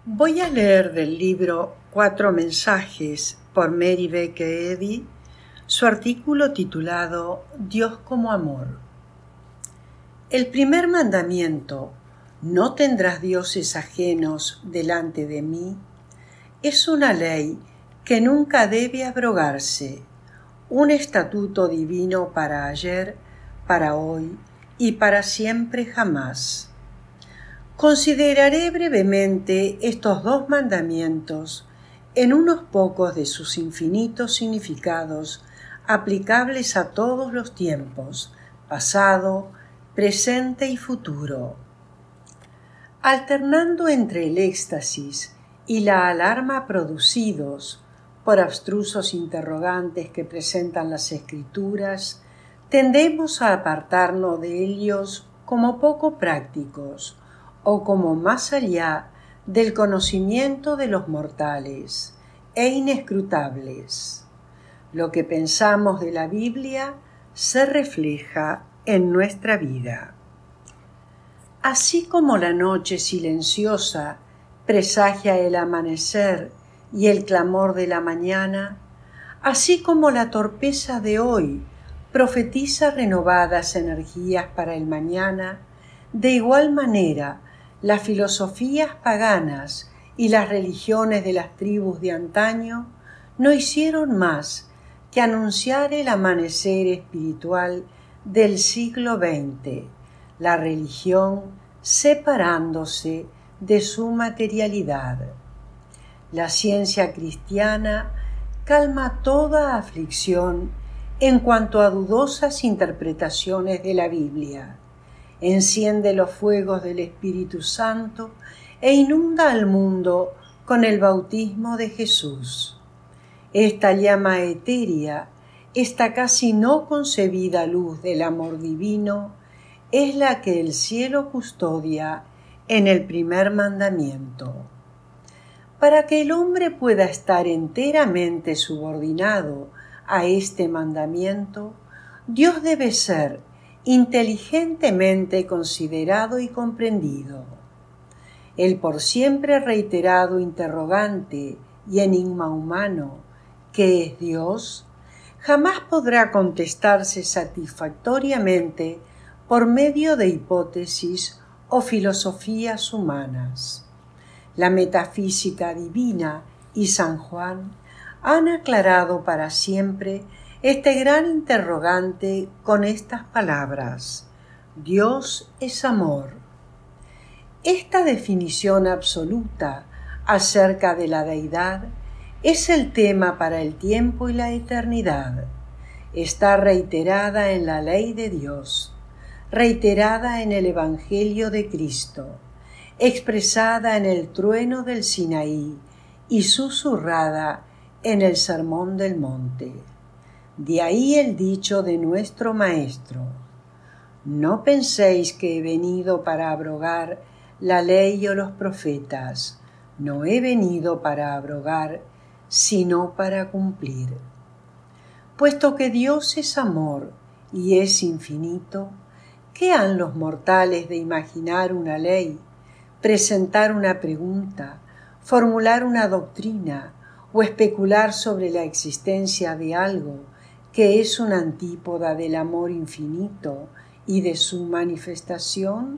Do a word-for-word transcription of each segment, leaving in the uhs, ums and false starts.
Voy a leer del libro Cuatro mensajes por Mary Baker Eddy, su artículo titulado Dios como amor. El primer mandamiento, no tendrás dioses ajenos delante de mí, es una ley que nunca debe abrogarse, un estatuto divino para ayer, para hoy y para siempre jamás. Consideraré brevemente estos dos mandamientos en unos pocos de sus infinitos significados aplicables a todos los tiempos, pasado, presente y futuro. Alternando entre el éxtasis y la alarma producidos por abstrusos interrogantes que presentan las Escrituras, tendemos a apartarnos de ellos como poco prácticos, o como más allá del conocimiento de los mortales e inescrutables. Lo que pensamos de la Biblia se refleja en nuestra vida. Así como la noche silenciosa presagia el amanecer y el clamor de la mañana, así como la torpeza de hoy profetiza renovadas energías para el mañana, de igual manera las filosofías paganas y las religiones de las tribus de antaño no hicieron más que anunciar el amanecer espiritual del siglo veinte, la religión separándose de su materialidad. La ciencia cristiana calma toda aflicción en cuanto a dudosas interpretaciones de la Biblia, enciende los fuegos del Espíritu Santo e inunda al mundo con el bautismo de Jesús. Esta llama etérea, esta casi no concebida luz del amor divino, es la que el cielo custodia en el primer mandamiento. Para que el hombre pueda estar enteramente subordinado a este mandamiento, Dios debe ser inteligentemente considerado y comprendido. El por siempre reiterado interrogante y enigma humano, ¿qué es Dios?, jamás podrá contestarse satisfactoriamente por medio de hipótesis o filosofías humanas. La metafísica divina y San Juan han aclarado para siempre este gran interrogante con estas palabras: Dios es amor. Esta definición absoluta acerca de la deidad es el tema para el tiempo y la eternidad. Está reiterada en la ley de Dios, reiterada en el Evangelio de Cristo, expresada en el trueno del Sinaí y susurrada en el Sermón del Monte. De ahí el dicho de nuestro Maestro: no penséis que he venido para abrogar la ley o los profetas, no he venido para abrogar, sino para cumplir. Puesto que Dios es amor y es infinito, ¿qué han los mortales de imaginar una ley, presentar una pregunta, formular una doctrina o especular sobre la existencia de algo que es una antípoda del amor infinito y de su manifestación?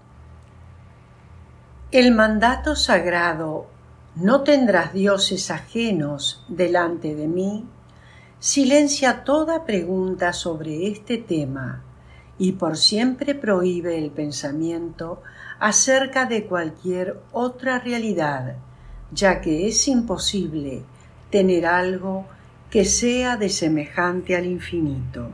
El mandato sagrado, no tendrás dioses ajenos delante de mí, silencia toda pregunta sobre este tema y por siempre prohíbe el pensamiento acerca de cualquier otra realidad, ya que es imposible tener algo que sea de semejante al infinito.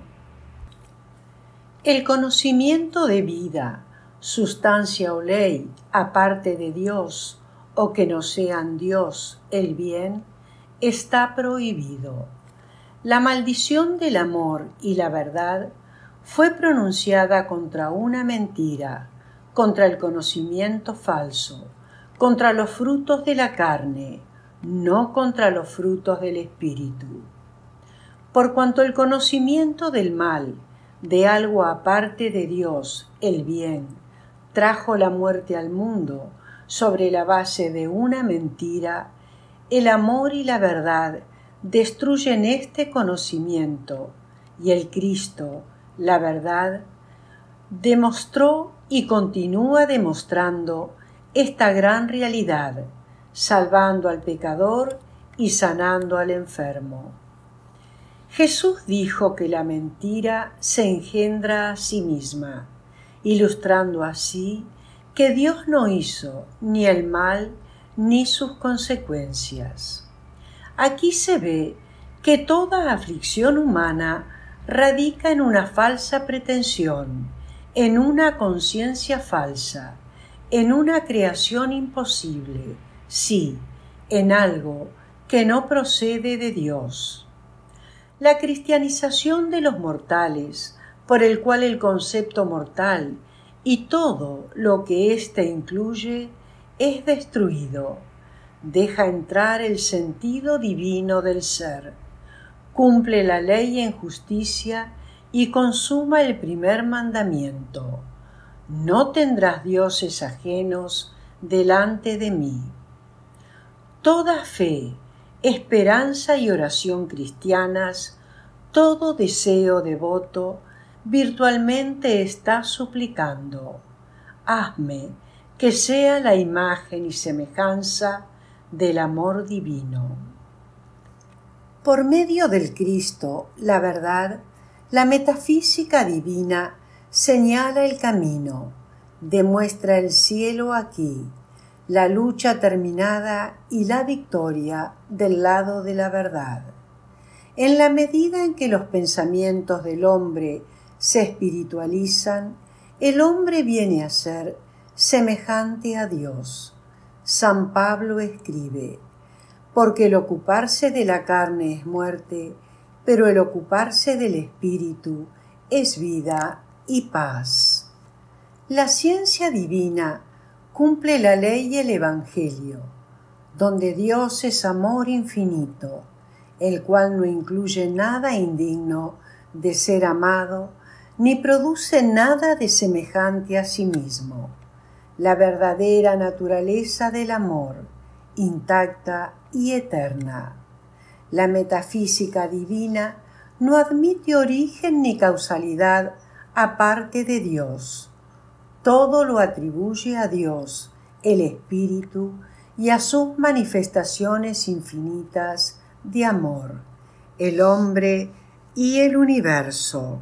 El conocimiento de vida, sustancia o ley, aparte de Dios, o que no sean Dios, el bien, está prohibido. La maldición del amor y la verdad fue pronunciada contra una mentira, contra el conocimiento falso, contra los frutos de la carne, no contra los frutos del Espíritu. Por cuanto el conocimiento del mal, de algo aparte de Dios, el bien, trajo la muerte al mundo, sobre la base de una mentira, el amor y la verdad destruyen este conocimiento, y el Cristo, la verdad, demostró y continúa demostrando esta gran realidad, salvando al pecador y sanando al enfermo. Jesús dijo que la mentira se engendra a sí misma, ilustrando así que Dios no hizo ni el mal ni sus consecuencias. Aquí se ve que toda aflicción humana radica en una falsa pretensión, en una conciencia falsa, en una creación imposible, sí, en algo que no procede de Dios. La cristianización de los mortales, por el cual el concepto mortal y todo lo que éste incluye es destruido, deja entrar el sentido divino del ser, cumple la ley en justicia y consuma el primer mandamiento: no tendrás dioses ajenos delante de mí. Toda fe, esperanza y oración cristianas, todo deseo devoto, virtualmente está suplicando: hazme que sea la imagen y semejanza del amor divino. Por medio del Cristo, la verdad, la metafísica divina señala el camino, demuestra el cielo aquí, la lucha terminada y la victoria del lado de la verdad. En la medida en que los pensamientos del hombre se espiritualizan, el hombre viene a ser semejante a Dios. San Pablo escribe: porque el ocuparse de la carne es muerte, pero el ocuparse del espíritu es vida y paz. La ciencia divina cumple la ley y el Evangelio, donde Dios es amor infinito, el cual no incluye nada indigno de ser amado, ni produce nada de semejante a sí mismo. La verdadera naturaleza del amor, intacta y eterna. La metafísica divina no admite origen ni causalidad aparte de Dios. Todo lo atribuye a Dios, el Espíritu, y a sus manifestaciones infinitas de amor, el hombre y el universo.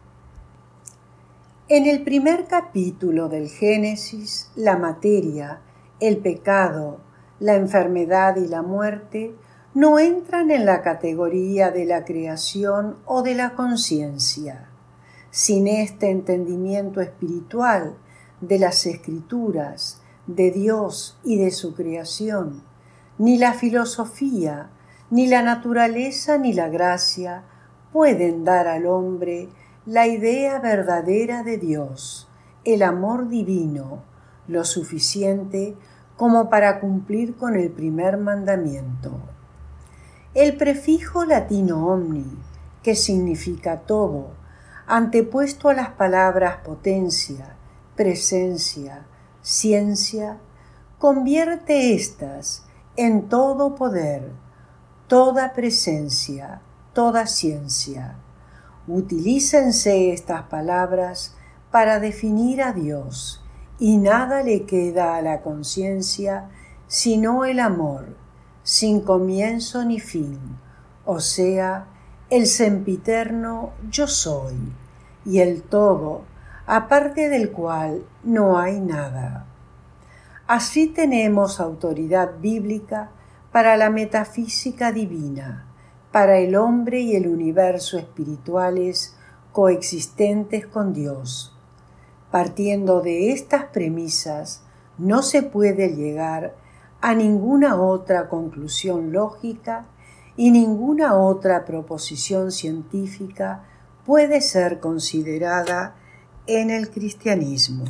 En el primer capítulo del Génesis, la materia, el pecado, la enfermedad y la muerte no entran en la categoría de la creación o de la conciencia. Sin este entendimiento espiritual de las Escrituras, de Dios y de su creación, ni la filosofía, ni la naturaleza, ni la gracia pueden dar al hombre la idea verdadera de Dios, el amor divino, lo suficiente como para cumplir con el primer mandamiento. El prefijo latino omni, que significa todo, antepuesto a las palabras potencia, presencia, ciencia, convierte éstas en todo poder, toda presencia, toda ciencia. Utilícense estas palabras para definir a Dios, y nada le queda a la conciencia sino el amor, sin comienzo ni fin, o sea, el sempiterno yo soy, y el todo, aparte del cual no hay nada. Así tenemos autoridad bíblica para la metafísica divina, para el hombre y el universo espirituales coexistentes con Dios. Partiendo de estas premisas, no se puede llegar a ninguna otra conclusión lógica y ninguna otra proposición científica puede ser considerada en el cristianismo.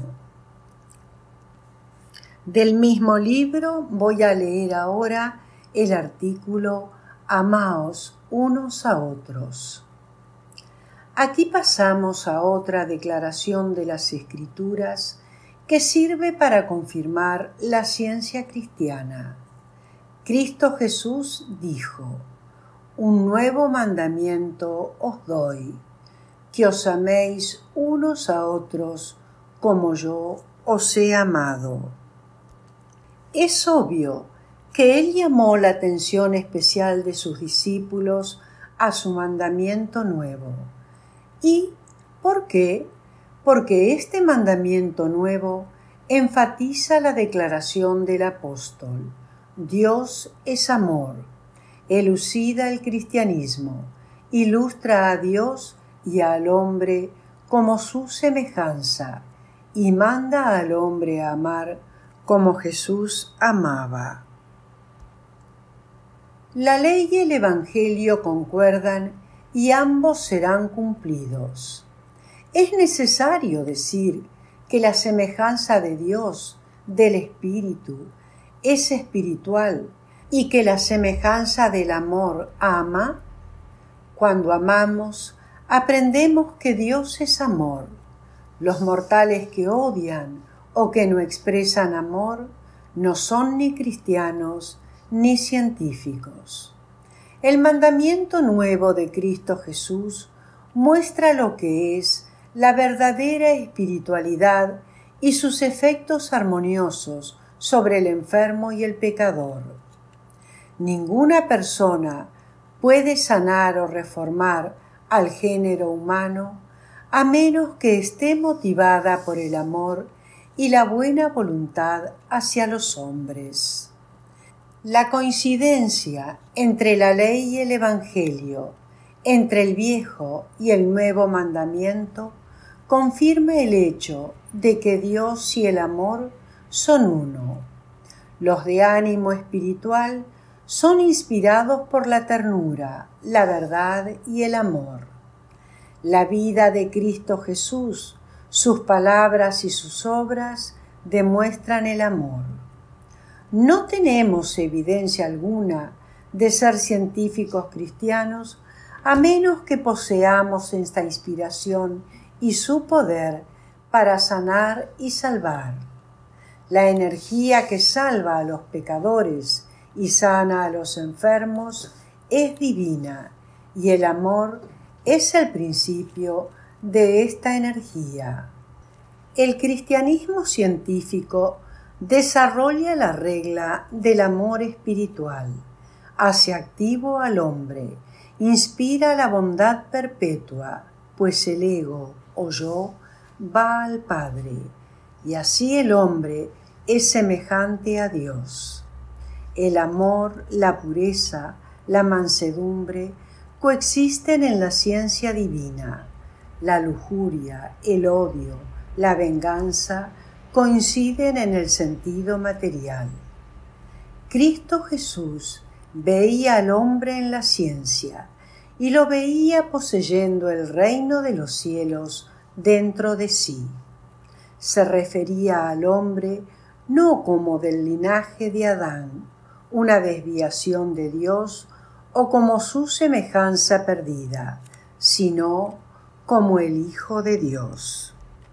Del mismo libro voy a leer ahora el artículo Amaos unos a otros. Aquí pasamos a otra declaración de las Escrituras que sirve para confirmar la ciencia cristiana. Cristo Jesús dijo: «Un nuevo mandamiento os doy, que os améis unos a otros como yo os he amado». Es obvio que Él llamó la atención especial de sus discípulos a su mandamiento nuevo. ¿Y por qué? Porque este mandamiento nuevo enfatiza la declaración del apóstol: Dios es amor. Elucida el cristianismo, ilustra a Dios y al hombre como su semejanza, y manda al hombre a amar como Jesús amaba. La ley y el Evangelio concuerdan y ambos serán cumplidos. Es necesario decir que la semejanza de Dios, del Espíritu, es espiritual y que la semejanza del amor ama. Cuando amamos, aprendemos que Dios es amor. Los mortales que odian o que no expresan amor no son ni cristianos ni científicos. El mandamiento nuevo de Cristo Jesús muestra lo que es la verdadera espiritualidad y sus efectos armoniosos sobre el enfermo y el pecador. Ninguna persona puede sanar o reformar al género humano a menos que esté motivada por el amor y la buena voluntad hacia los hombres. La coincidencia entre la ley y el Evangelio, entre el viejo y el nuevo mandamiento, confirma el hecho de que Dios y el amor son uno. Los de ánimo espiritual son inspirados por la ternura, la verdad y el amor. La vida de Cristo Jesús, sus palabras y sus obras demuestran el amor. No tenemos evidencia alguna de ser científicos cristianos a menos que poseamos esta inspiración y su poder para sanar y salvar. La energía que salva a los pecadores y sana a los enfermos es divina, y el amor es el principio de esta energía. El cristianismo científico desarrolla la regla del amor espiritual, hace activo al hombre, inspira la bondad perpetua, pues el ego o yo va al Padre, y así el hombre es semejante a Dios. El amor, la pureza, la mansedumbre coexisten en la ciencia divina. La lujuria, el odio, la venganza coinciden en el sentido material. Cristo Jesús veía al hombre en la ciencia y lo veía poseyendo el reino de los cielos dentro de sí. Se refería al hombre no como del linaje de Adán, una desviación de Dios, o como su semejanza perdida, sino como el Hijo de Dios.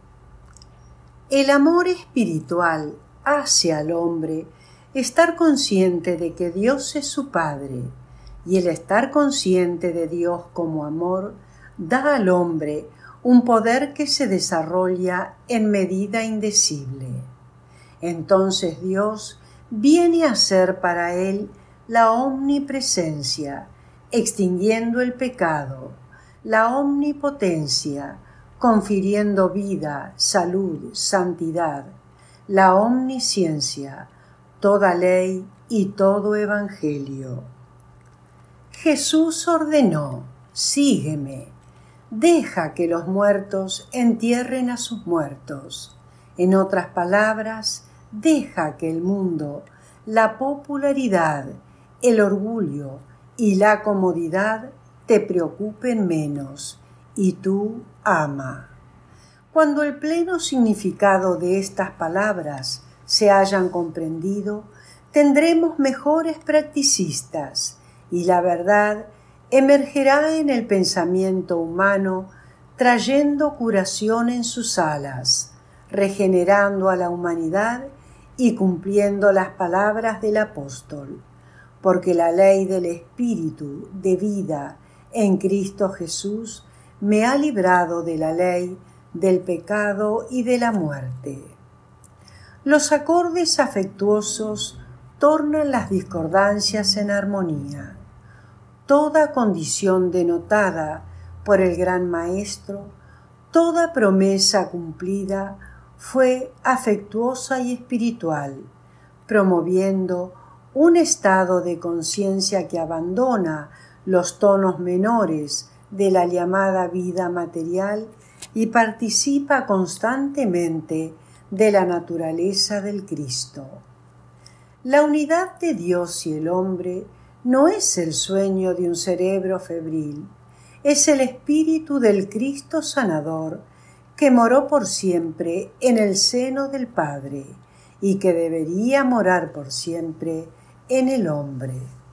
El amor espiritual hace al hombre estar consciente de que Dios es su Padre, y el estar consciente de Dios como amor da al hombre un poder que se desarrolla en medida indecible. Entonces Dios viene a ser para él la omnipresencia, extinguiendo el pecado, la omnipotencia, confiriendo vida, salud, santidad, la omnisciencia, toda ley y todo evangelio. Jesús ordenó: sígueme, deja que los muertos entierren a sus muertos. En otras palabras, deja que el mundo, la popularidad, el orgullo y la comodidad te preocupen menos, y tú ama. Cuando el pleno significado de estas palabras se hayan comprendido, tendremos mejores practicistas, y la verdad emergerá en el pensamiento humano trayendo curación en sus alas, regenerando a la humanidad y cumpliendo las palabras del apóstol, porque la ley del Espíritu de vida en Cristo Jesús me ha librado de la ley, del pecado y de la muerte. Los acordes afectuosos tornan las discordancias en armonía. Toda condición denotada por el gran Maestro, toda promesa cumplida fue afectuosa y espiritual, promoviendo un estado de conciencia que abandona los tonos menores de la llamada vida material y participa constantemente de la naturaleza del Cristo. La unidad de Dios y el hombre no es el sueño de un cerebro febril, es el espíritu del Cristo sanador que moró por siempre en el seno del Padre y que debería morar por siempre en el hombre.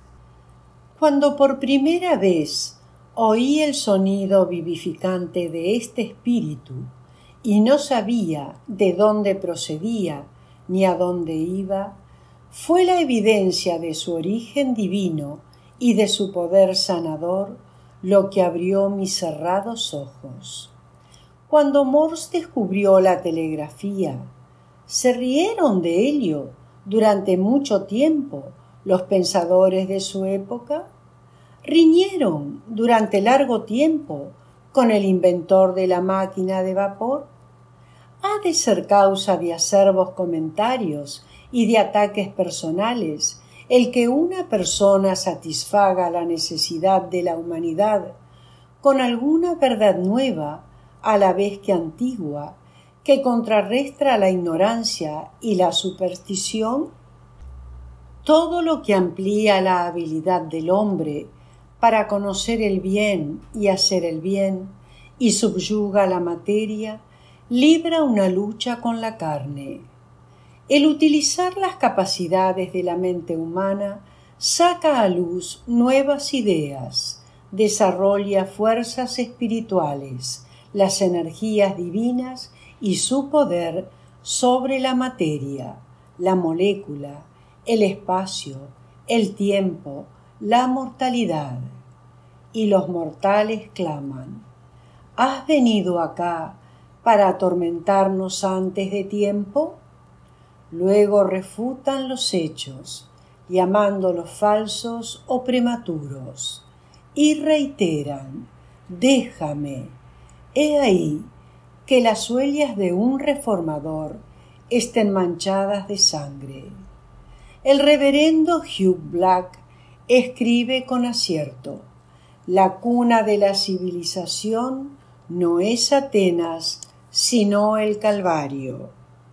Cuando por primera vez oí el sonido vivificante de este espíritu y no sabía de dónde procedía ni a dónde iba, fue la evidencia de su origen divino y de su poder sanador lo que abrió mis cerrados ojos. Cuando Morse descubrió la telegrafía, se rieron de ello durante mucho tiempo los pensadores de su época. Riñeron durante largo tiempo con el inventor de la máquina de vapor. Ha de ser causa de acerbos comentarios y de ataques personales el que una persona satisfaga la necesidad de la humanidad con alguna verdad nueva a la vez que antigua, que contrarresta la ignorancia y la superstición. Todo lo que amplía la habilidad del hombre para conocer el bien y hacer el bien y subyuga la materia, libra una lucha con la carne. El utilizar las capacidades de la mente humana saca a luz nuevas ideas, desarrolla fuerzas espirituales, las energías divinas y su poder sobre la materia, la molécula, el espacio, el tiempo, la mortalidad. Y los mortales claman: ¿has venido acá para atormentarnos antes de tiempo? Luego refutan los hechos, llamándolos falsos o prematuros, y reiteran: déjame. He ahí que las huellas de un reformador estén manchadas de sangre. El reverendo Hugh Black escribe con acierto: la cuna de la civilización no es Atenas, sino el Calvario.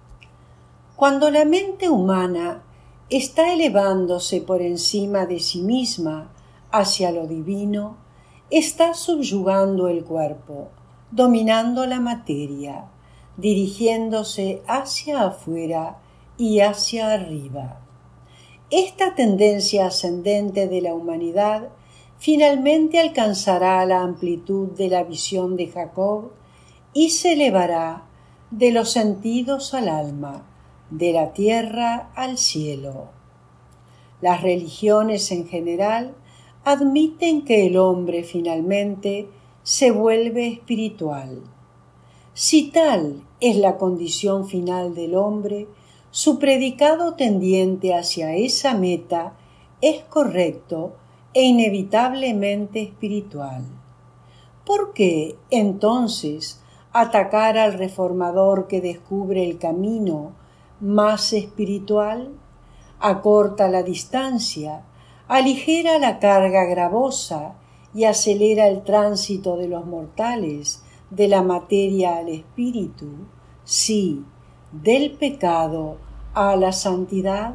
Cuando la mente humana está elevándose por encima de sí misma hacia lo divino, está subyugando el cuerpo, dominando la materia, dirigiéndose hacia afuera y hacia arriba. Esta tendencia ascendente de la humanidad finalmente alcanzará la amplitud de la visión de Jacob y se elevará de los sentidos al alma, de la tierra al cielo. Las religiones en general admiten que el hombre finalmente se vuelve espiritual. Si tal es la condición final del hombre, su predicado tendiente hacia esa meta es correcto e inevitablemente espiritual. ¿Por qué, entonces, atacar al reformador que descubre el camino más espiritual? Acorta la distancia, aligera la carga gravosa y acelera el tránsito de los mortales de la materia al espíritu, sí, del pecado a la santidad.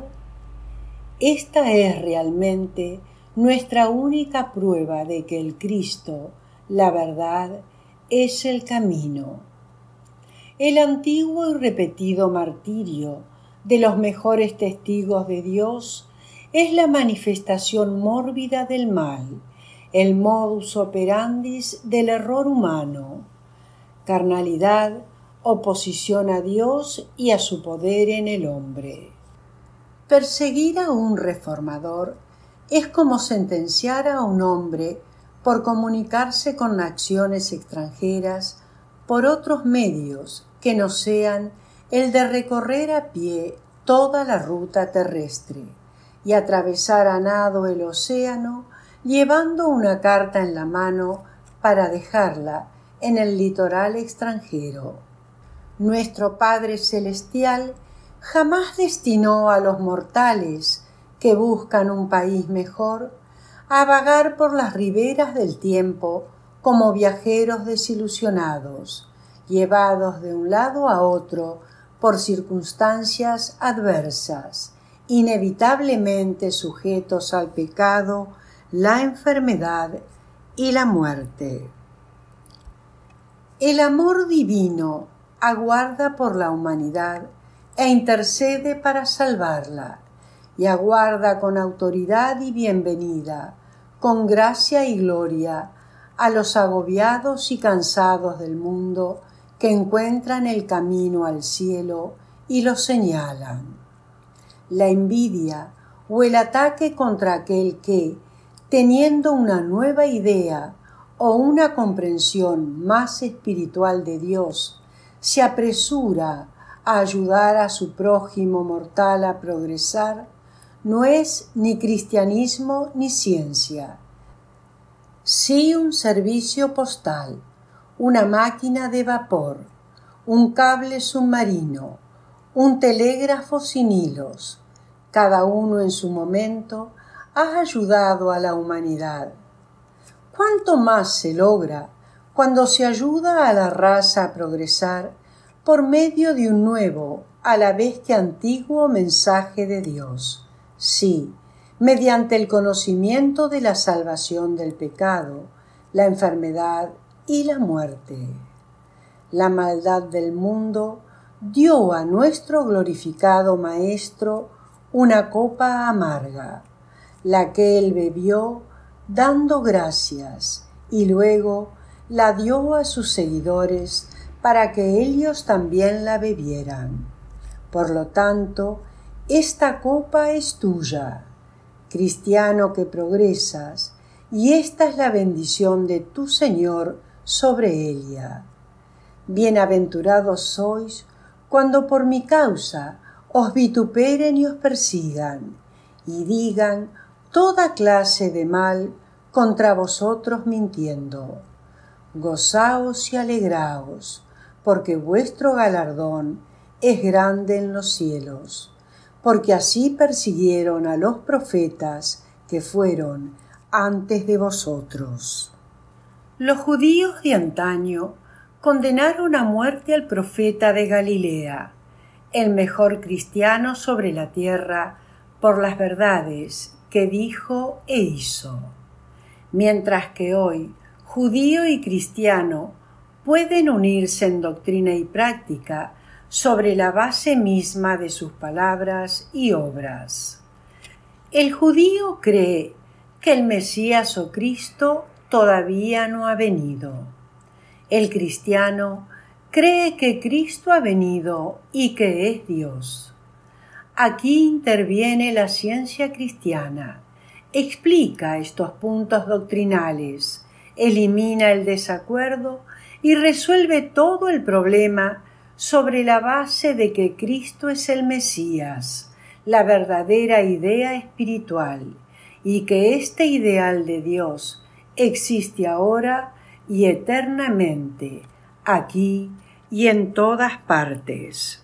Esta es realmente nuestra única prueba de que el Cristo, la verdad, es el camino. El antiguo y repetido martirio de los mejores testigos de Dios es la manifestación mórbida del mal, el modus operandi del error humano. Carnalidad, oposición a Dios y a su poder en el hombre. Perseguir a un reformador es como sentenciar a un hombre por comunicarse con naciones extranjeras por otros medios que no sean el de recorrer a pie toda la ruta terrestre y atravesar a nado el océano llevando una carta en la mano para dejarla en el litoral extranjero. Nuestro Padre Celestial jamás destinó a los mortales que buscan un país mejor a vagar por las riberas del tiempo como viajeros desilusionados, llevados de un lado a otro por circunstancias adversas, inevitablemente sujetos al pecado, la enfermedad y la muerte. El amor divino aguarda por la humanidad e intercede para salvarla, y aguarda con autoridad y bienvenida, con gracia y gloria, a los agobiados y cansados del mundo que encuentran el camino al cielo y lo señalan. La envidia o el ataque contra aquel que, teniendo una nueva idea o una comprensión más espiritual de Dios, se apresura a ayudar a su prójimo mortal a progresar, no es ni cristianismo ni ciencia. Sí un servicio postal, una máquina de vapor, un cable submarino, un telégrafo sin hilos, cada uno en su momento ha ayudado a la humanidad. ¿Cuánto más se logra cuando se ayuda a la raza a progresar por medio de un nuevo, a la vez que antiguo mensaje de Dios? Sí, mediante el conocimiento de la salvación del pecado, la enfermedad y la muerte. La maldad del mundo dio a nuestro glorificado Maestro una copa amarga, la que él bebió dando gracias, y luego la dio a sus seguidores para que ellos también la bebieran. Por lo tanto, esta copa es tuya, cristiano que progresas, y esta es la bendición de tu Señor sobre ella. Bienaventurados sois cuando por mi causa os vituperen y os persigan, y digan toda clase de mal contra vosotros mintiendo. Gozaos y alegraos, porque vuestro galardón es grande en los cielos, porque así persiguieron a los profetas que fueron antes de vosotros. Los judíos de antaño condenaron a muerte al profeta de Galilea, el mejor cristiano sobre la tierra, por las verdades que dijo e hizo. Mientras que hoy, judío y cristiano pueden unirse en doctrina y práctica sobre la base misma de sus palabras y obras. El judío cree que el Mesías o Cristo todavía no ha venido. El cristiano cree que Cristo ha venido y que es Dios. Aquí interviene la ciencia cristiana, explica estos puntos doctrinales, elimina el desacuerdo y resuelve todo el problema sobre la base de que Cristo es el Mesías, la verdadera idea espiritual, y que este ideal de Dios existe ahora y eternamente, aquí y en todas partes.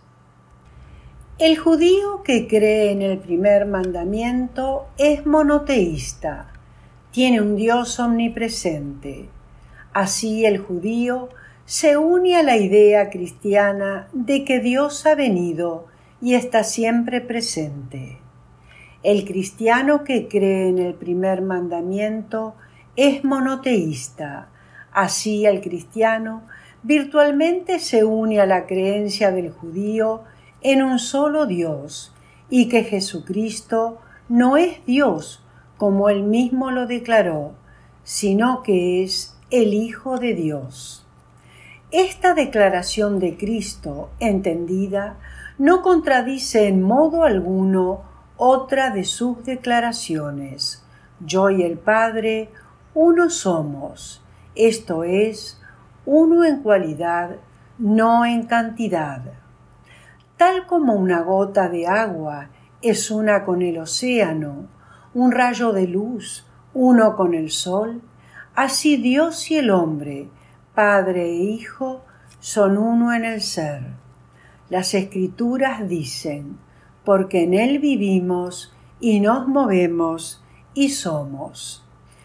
El judío que cree en el primer mandamiento es monoteísta, tiene un Dios omnipresente. Así el judío se une a la idea cristiana de que Dios ha venido y está siempre presente. El cristiano que cree en el primer mandamiento es monoteísta. Así el cristiano virtualmente se une a la creencia del judío en un solo Dios y que Jesucristo no es Dios como él mismo lo declaró, sino que es el Hijo de Dios. Esta declaración de Cristo, entendida, no contradice en modo alguno otra de sus declaraciones. Yo y el Padre, uno somos, esto es, uno en cualidad, no en cantidad. Tal como una gota de agua es una con el océano, un rayo de luz, uno con el sol, así Dios y el hombre, Padre e Hijo, son uno en el ser. Las Escrituras dicen, porque en Él vivimos y nos movemos y somos.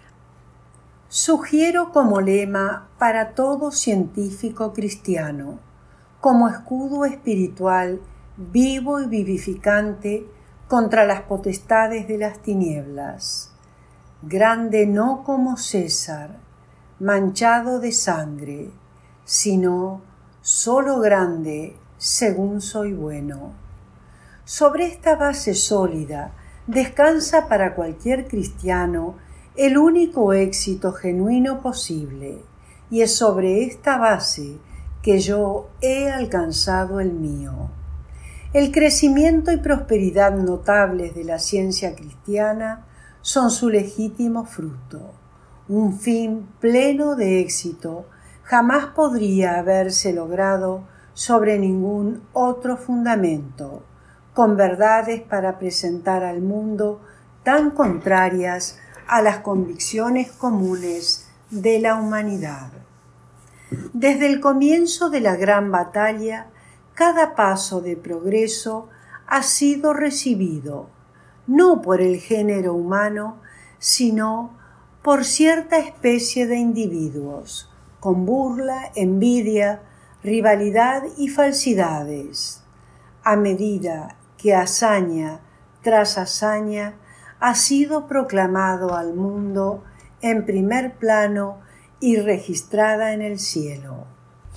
Sugiero como lema para todo científico cristiano, como escudo espiritual vivo y vivificante contra las potestades de las tinieblas. Grande no como César, manchado de sangre, sino solo grande según soy bueno. Sobre esta base sólida descansa para cualquier cristiano el único éxito genuino posible, y es sobre esta base que yo he alcanzado el mío. El crecimiento y prosperidad notables de la ciencia cristiana son su legítimo fruto. Un fin pleno de éxito jamás podría haberse logrado sobre ningún otro fundamento, con verdades para presentar al mundo tan contrarias a las convicciones comunes de la humanidad. Desde el comienzo de la gran batalla, cada paso de progreso ha sido recibido, no por el género humano, sino por cierta especie de individuos, con burla, envidia, rivalidad y falsidades. A medida que hazaña tras hazaña ha sido proclamado al mundo en primer plano y registrada en el cielo.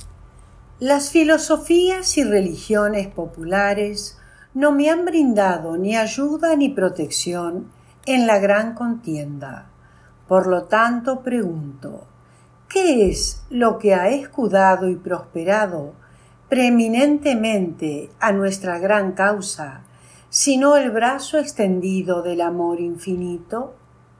Las filosofías y religiones populares no me han brindado ni ayuda ni protección en la gran contienda. Por lo tanto, pregunto, ¿qué es lo que ha escudado y prosperado preeminentemente a nuestra gran causa, sino el brazo extendido del amor infinito?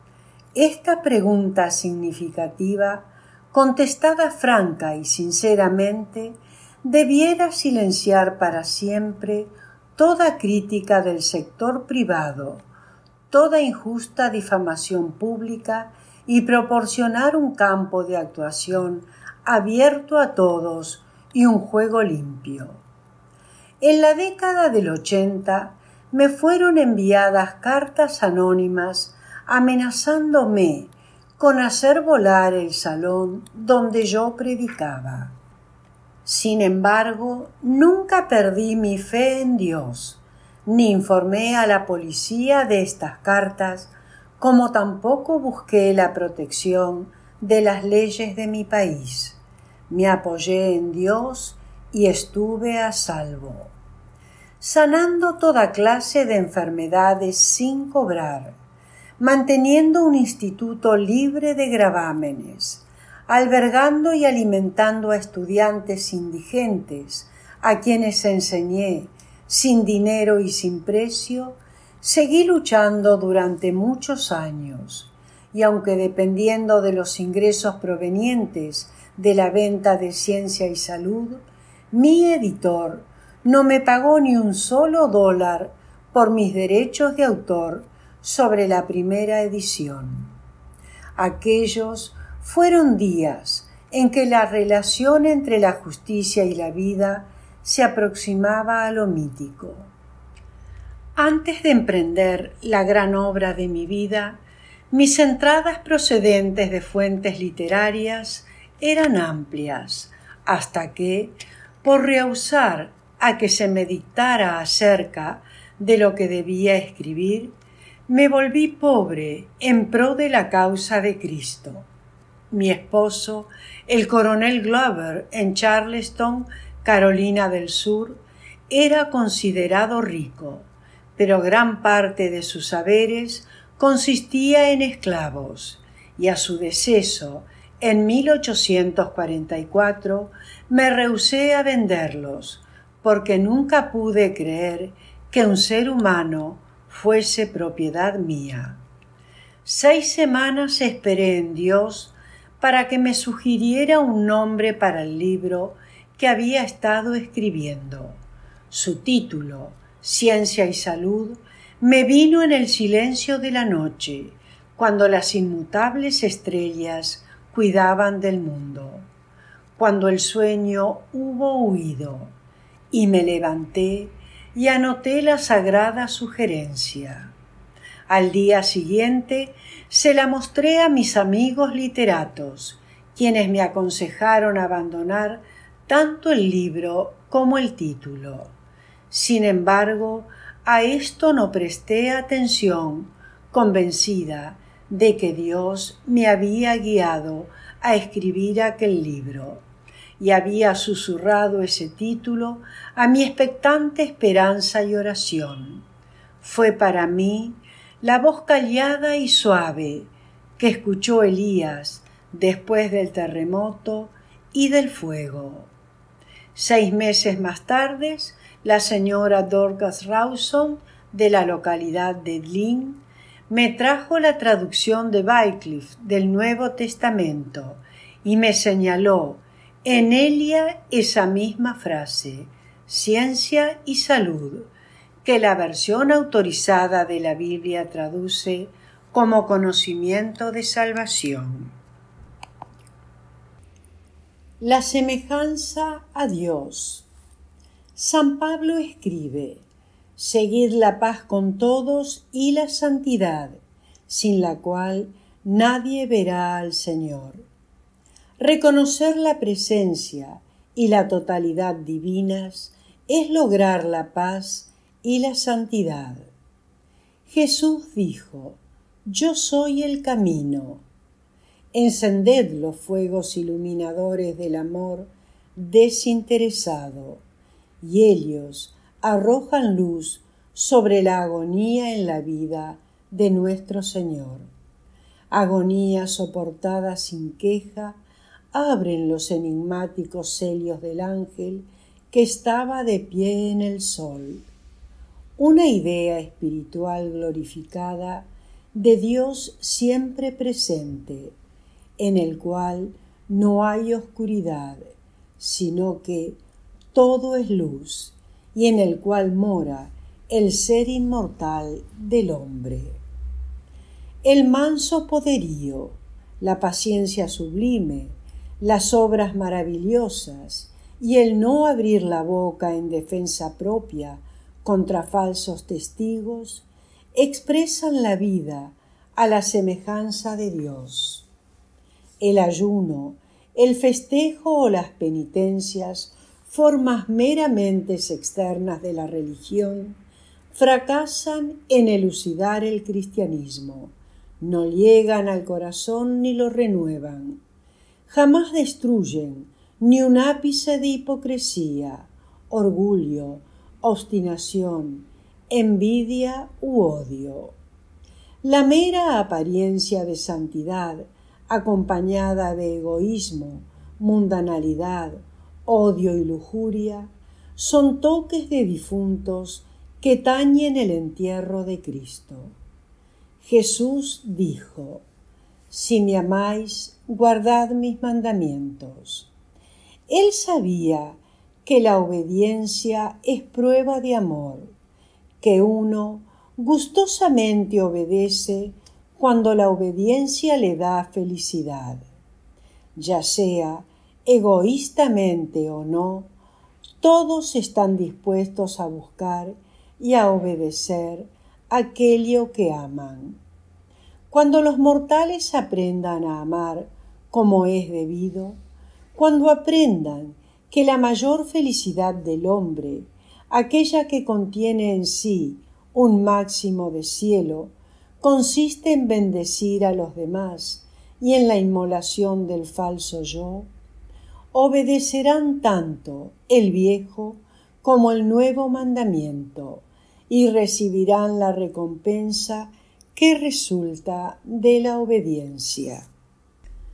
Esta pregunta significativa, contestada franca y sinceramente, debiera silenciar para siempre toda crítica del sector privado, toda injusta difamación pública y proporcionar un campo de actuación abierto a todos y un juego limpio. En la década del ochenta me fueron enviadas cartas anónimas amenazándome con hacer volar el salón donde yo predicaba. Sin embargo, nunca perdí mi fe en Dios, ni informé a la policía de estas cartas, como tampoco busqué la protección de las leyes de mi país. Me apoyé en Dios y estuve a salvo, sanando toda clase de enfermedades sin cobrar, manteniendo un instituto libre de gravámenes, albergando y alimentando a estudiantes indigentes, a quienes enseñé sin dinero y sin precio. Seguí luchando durante muchos años, y aunque dependiendo de los ingresos provenientes de la venta de Ciencia y Salud, mi editor no me pagó ni un solo dólar por mis derechos de autor sobre la primera edición. Aquellos fueron días en que la relación entre la justicia y la vida se aproximaba a lo mítico. Antes de emprender la gran obra de mi vida, mis entradas procedentes de fuentes literarias eran amplias, hasta que, por rehusar a que se me dictara acerca de lo que debía escribir, me volví pobre en pro de la causa de Cristo. Mi esposo, el coronel Glover, en Charleston, Carolina del Sur, era considerado rico, pero gran parte de sus haberes consistía en esclavos, y a su deceso, En mil ochocientos cuarenta y cuatro me rehusé a venderlos porque nunca pude creer que un ser humano fuese propiedad mía. Seis semanas esperé en Dios para que me sugiriera un nombre para el libro que había estado escribiendo. Su título, Ciencia y Salud, me vino en el silencio de la noche, cuando las inmutables estrellas cuidaban del mundo, cuando el sueño hubo huido, y me levanté y anoté la sagrada sugerencia. Al día siguiente se la mostré a mis amigos literatos, quienes me aconsejaron abandonar tanto el libro como el título. Sin embargo, a esto no presté atención, convencida de que Dios me había guiado a escribir aquel libro y había susurrado ese título a mi expectante esperanza y oración. Fue para mí la voz callada y suave que escuchó Elías después del terremoto y del fuego. Seis meses más tarde, la señora Dorcas Rawson, de la localidad de Lynn, me trajo la traducción de Wycliffe del Nuevo Testamento y me señaló en ella esa misma frase, ciencia y salud, que la versión autorizada de la Biblia traduce como conocimiento de salvación. La semejanza a Dios. San Pablo escribe: seguid la paz con todos y la santidad, sin la cual nadie verá al Señor. Reconocer la presencia y la totalidad divinas es lograr la paz y la santidad. Jesús dijo: yo soy el camino. Encended los fuegos iluminadores del amor desinteresado, y ellos arrojan luz sobre la agonía en la vida de nuestro Señor. Agonía soportada sin queja, abren los enigmáticos celios del ángel que estaba de pie en el sol. Una idea espiritual glorificada de Dios siempre presente, en el cual no hay oscuridad, sino que todo es luz, y en el cual mora el ser inmortal del hombre. El manso poderío, la paciencia sublime, las obras maravillosas y el no abrir la boca en defensa propia contra falsos testigos, expresan la vida a la semejanza de Dios. El ayuno, el festejo o las penitencias, formas meramente externas de la religión, fracasan en elucidar el cristianismo, no llegan al corazón ni lo renuevan, jamás destruyen ni un ápice de hipocresía, orgullo, obstinación, envidia u odio. La mera apariencia de santidad, acompañada de egoísmo, mundanalidad, odio y lujuria, son toques de difuntos que tañen el entierro de Cristo. Jesús dijo: si me amáis, guardad mis mandamientos. Él sabía que la obediencia es prueba de amor, que uno gustosamente obedece cuando la obediencia le da felicidad. Ya sea egoístamente o no, todos están dispuestos a buscar y a obedecer aquello que aman. Cuando los mortales aprendan a amar como es debido, cuando aprendan que la mayor felicidad del hombre, aquella que contiene en sí un máximo de cielo, consiste en bendecir a los demás y en la inmolación del falso yo, obedecerán tanto el viejo como el nuevo mandamiento y recibirán la recompensa que resulta de la obediencia.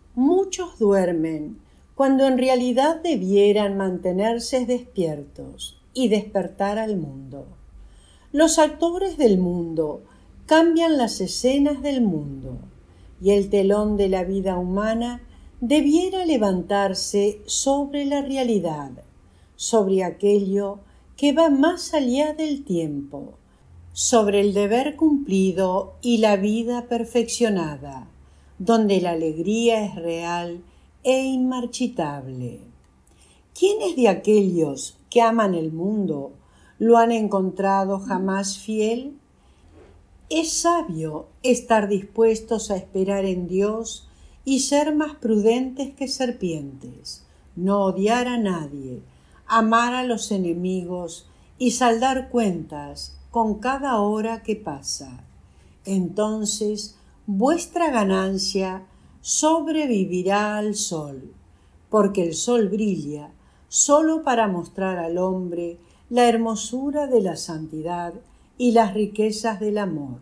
Muchos duermen cuando en realidad debieran mantenerse despiertos y despertar al mundo. Los actores del mundo cambian las escenas del mundo y el telón de la vida humana debiera levantarse sobre la realidad, sobre aquello que va más allá del tiempo, sobre el deber cumplido y la vida perfeccionada, donde la alegría es real e inmarchitable. ¿Quiénes de aquellos que aman el mundo lo han encontrado jamás fiel? Es sabio estar dispuestos a esperar en Dios y ser más prudentes que serpientes, no odiar a nadie, amar a los enemigos y saldar cuentas con cada hora que pasa. Entonces vuestra ganancia sobrevivirá al sol, porque el sol brilla solo para mostrar al hombre la hermosura de la santidad y las riquezas del amor.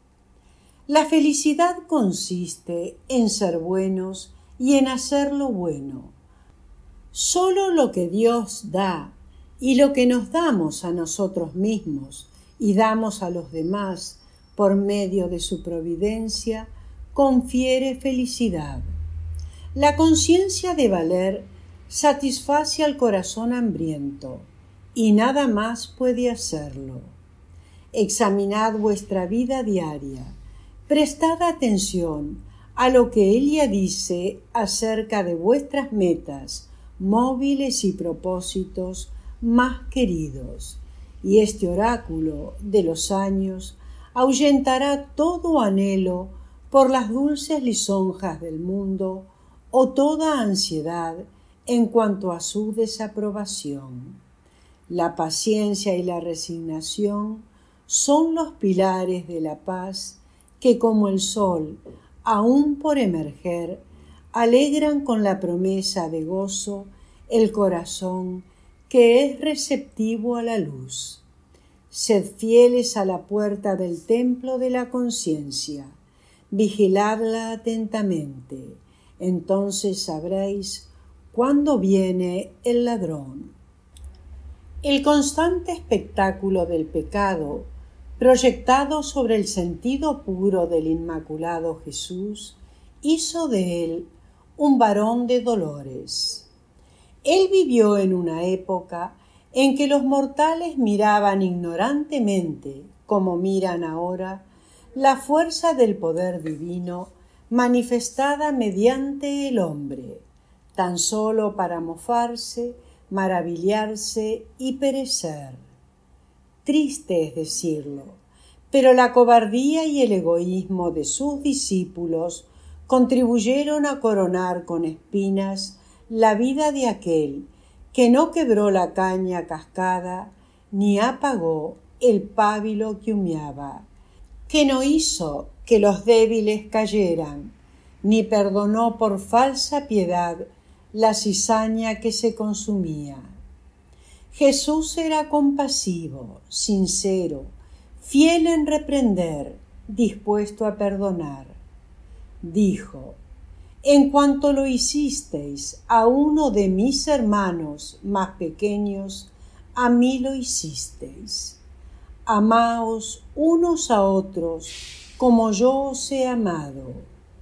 La felicidad consiste en ser buenos y en hacer lo bueno. Solo lo que Dios da y lo que nos damos a nosotros mismos y damos a los demás por medio de su providencia confiere felicidad. La conciencia de valer satisface al corazón hambriento y nada más puede hacerlo. Examinad vuestra vida diaria. Prestad atención a lo que ella dice acerca de vuestras metas, móviles y propósitos más queridos, y este oráculo de los años ahuyentará todo anhelo por las dulces lisonjas del mundo o toda ansiedad en cuanto a su desaprobación. La paciencia y la resignación son los pilares de la paz que, como el sol, aún por emerger, alegran con la promesa de gozo el corazón que es receptivo a la luz. Sed fieles a la puerta del templo de la conciencia, vigiladla atentamente, entonces sabréis cuándo viene el ladrón. El constante espectáculo del pecado, proyectado sobre el sentido puro del Inmaculado Jesús, hizo de él un varón de dolores. Él vivió en una época en que los mortales miraban ignorantemente, como miran ahora, la fuerza del poder divino manifestada mediante el hombre, tan solo para mofarse, maravillarse y perecer. Triste es decirlo, pero la cobardía y el egoísmo de sus discípulos contribuyeron a coronar con espinas la vida de aquel que no quebró la caña cascada ni apagó el pábilo que humeaba, que no hizo que los débiles cayeran, ni perdonó por falsa piedad la cizaña que se consumía. Jesús era compasivo, sincero, fiel en reprender, dispuesto a perdonar. Dijo: en cuanto lo hicisteis a uno de mis hermanos más pequeños, a mí lo hicisteis. Amaos unos a otros como yo os he amado.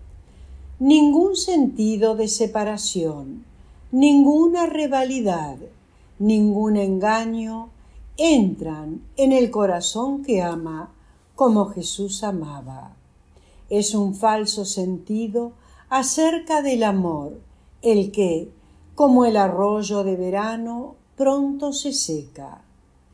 Ningún sentido de separación, ninguna rivalidad, ningún engaño entran en el corazón que ama como Jesús amaba. Es un falso sentido acerca del amor, el que, como el arroyo de verano, pronto se seca.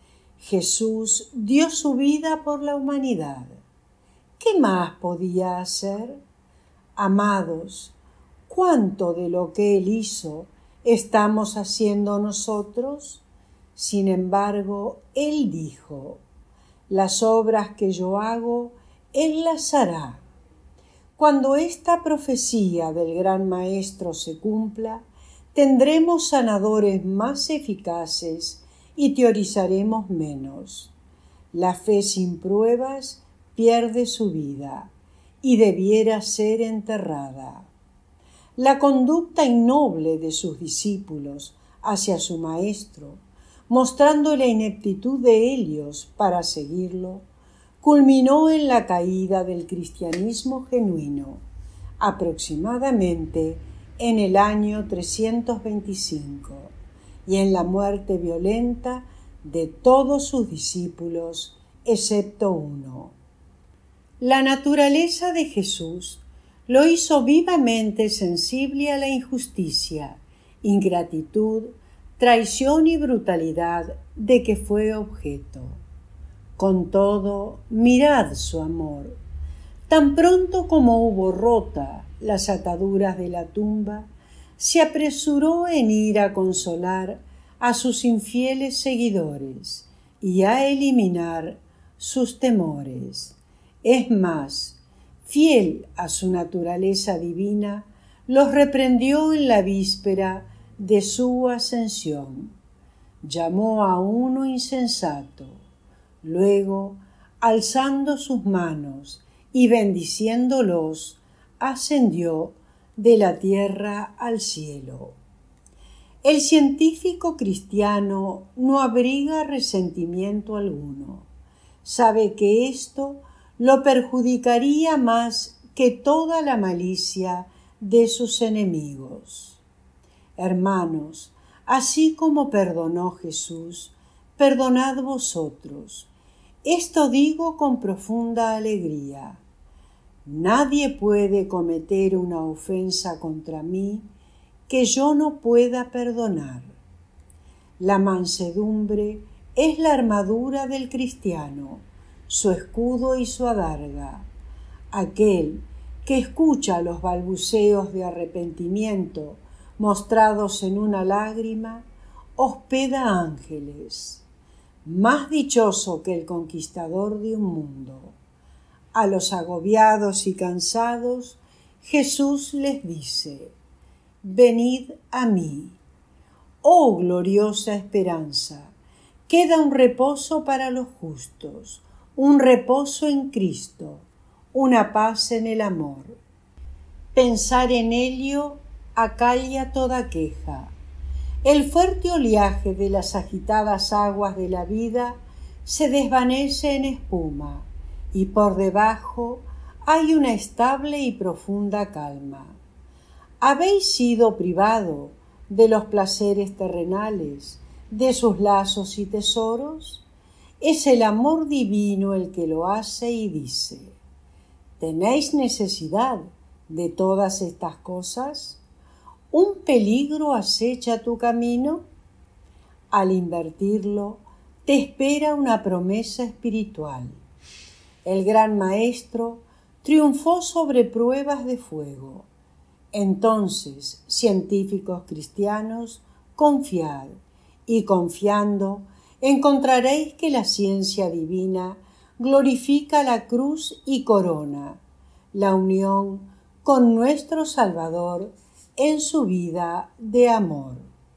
Jesús dio su vida por la humanidad. ¿Qué más podía hacer? Amados, ¿cuánto de lo que Él hizo estamos haciendo nosotros? Sin embargo, Él dijo: las obras que yo hago, Él las hará. Cuando esta profecía del Gran Maestro se cumpla, tendremos sanadores más eficaces y teorizaremos menos. La fe sin pruebas pierde su vida y debiera ser enterrada. la conducta innoble de sus discípulos hacia su maestro, mostrando la ineptitud de ellos para seguirlo, culminó en la caída del cristianismo genuino, aproximadamente en el año trescientos veinticinco, y en la muerte violenta de todos sus discípulos, excepto uno. La naturaleza de Jesús lo hizo vivamente sensible a la injusticia, ingratitud, traición y brutalidad de que fue objeto. Con todo, mirad su amor. Tan pronto como hubo rota las ataduras de la tumba, se apresuró en ir a consolar a sus infieles seguidores y a eliminar sus temores. Es más, fiel a su naturaleza divina, los reprendió en la víspera de su ascensión. Llamó a uno insensato. Luego, alzando sus manos y bendiciéndolos, ascendió de la tierra al cielo. El científico cristiano no abriga resentimiento alguno. Sabe que esto lo perjudicaría más que toda la malicia de sus enemigos. Hermanos, así como perdonó Jesús, perdonad vosotros. Esto digo con profunda alegría. Nadie puede cometer una ofensa contra mí que yo no pueda perdonar. La mansedumbre es la armadura del cristiano, su escudo y su adarga. Aquel que escucha los balbuceos de arrepentimiento mostrados en una lágrima, hospeda ángeles. Más dichoso que el conquistador de un mundo. A los agobiados y cansados, Jesús les dice: venid a mí. Oh gloriosa esperanza, queda un reposo para los justos, un reposo en Cristo, una paz en el amor. Pensar en ello acalla toda queja. El fuerte oleaje de las agitadas aguas de la vida se desvanece en espuma, y por debajo hay una estable y profunda calma. Habéis sido privado de los placeres terrenales, de sus lazos y tesoros. Es el amor divino el que lo hace y dice: ¿tenéis necesidad de todas estas cosas? ¿Un peligro acecha tu camino? Al invertirlo, te espera una promesa espiritual. El gran Maestro triunfó sobre pruebas de fuego. Entonces, científicos cristianos, confiad, y confiando, encontraréis que la ciencia divina glorifica la cruz y corona, la unión con nuestro Salvador en su vida de amor.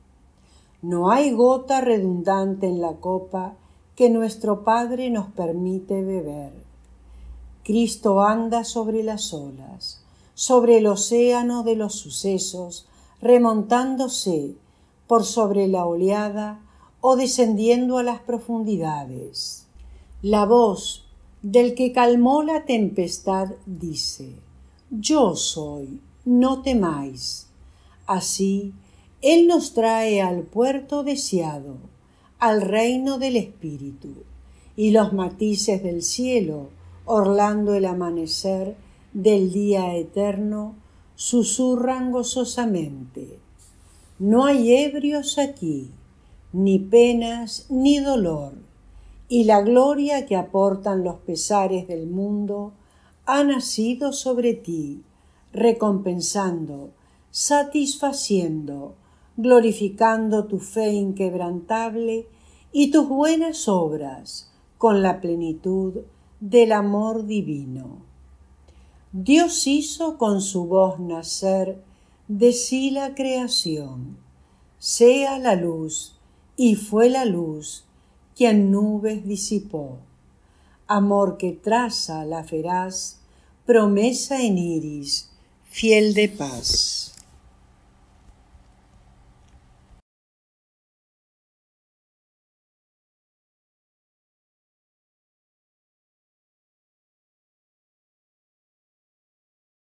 No hay gota redundante en la copa que nuestro Padre nos permite beber. Cristo anda sobre las olas, sobre el océano de los sucesos, remontándose por sobre la oleada o descendiendo a las profundidades. La voz del que calmó la tempestad dice: yo soy, no temáis. Así, Él nos trae al puerto deseado, al reino del Espíritu, y los matices del cielo, orlando el amanecer del día eterno, susurran gozosamente: no hay ebrios aquí, ni penas ni dolor, y la gloria que aportan los pesares del mundo ha nacido sobre ti, recompensando, satisfaciendo, glorificando tu fe inquebrantable y tus buenas obras con la plenitud del amor divino. Dios hizo con su voz nacer de sí la creación. Sea la luz, y fue la luz quien nubes disipó. Amor que traza la feraz promesa en iris, fiel de paz.